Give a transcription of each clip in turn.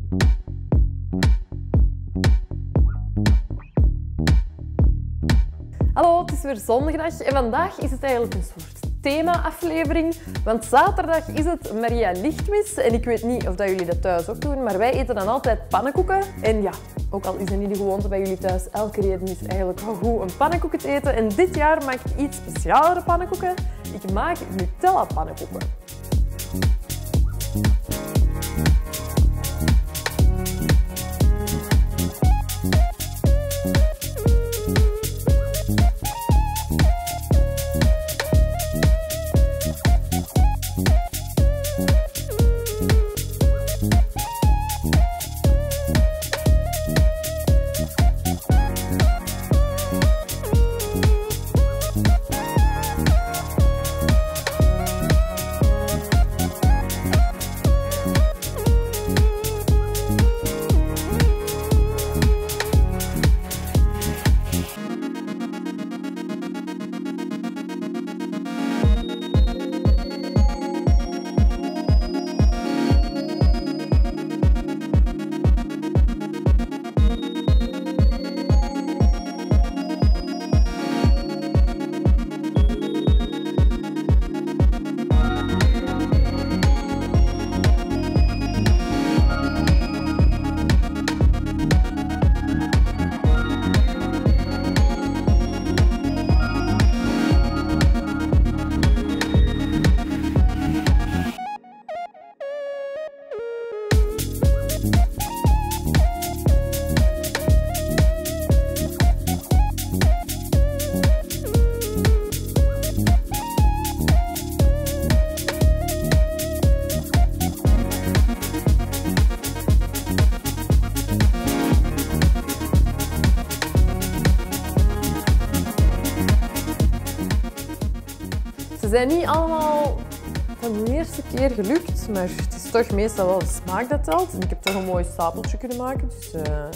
Hallo, het is weer zondag en vandaag is het eigenlijk een soort thema-aflevering. Want zaterdag is het Maria Lichtmis en ik weet niet of dat jullie dat thuis ook doen, maar wij eten dan altijd pannenkoeken. En ja, ook al is het niet de gewoonte bij jullie thuis, elke reden is eigenlijk wel goed om pannenkoeken te eten. En dit jaar maak ik iets specialere pannenkoeken. Ik maak Nutella-pannenkoeken. Ze zijn niet allemaal van de eerste keer gelukt, maar het is toch meestal wel de smaak dat telt. En ik heb toch een mooi stapeltje kunnen maken. Dus,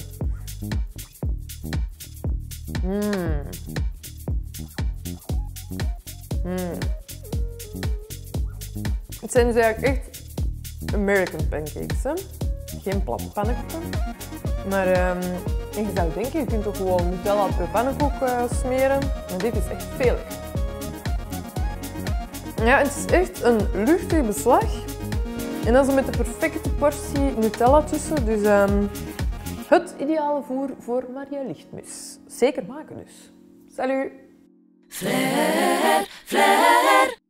Het zijn dus eigenlijk echt American pancakes, hè? Geen platte pannenkoeken. Maar en je zou denken, je kunt toch gewoon Nutella op je pannenkoek smeren. Maar dit is echt veel. Ja, het is echt een luchtig beslag. En dan zo met de perfecte portie Nutella tussen. Dus het ideale voer voor Maria Lichtmis. Zeker maken dus. Salut! Flair, flair.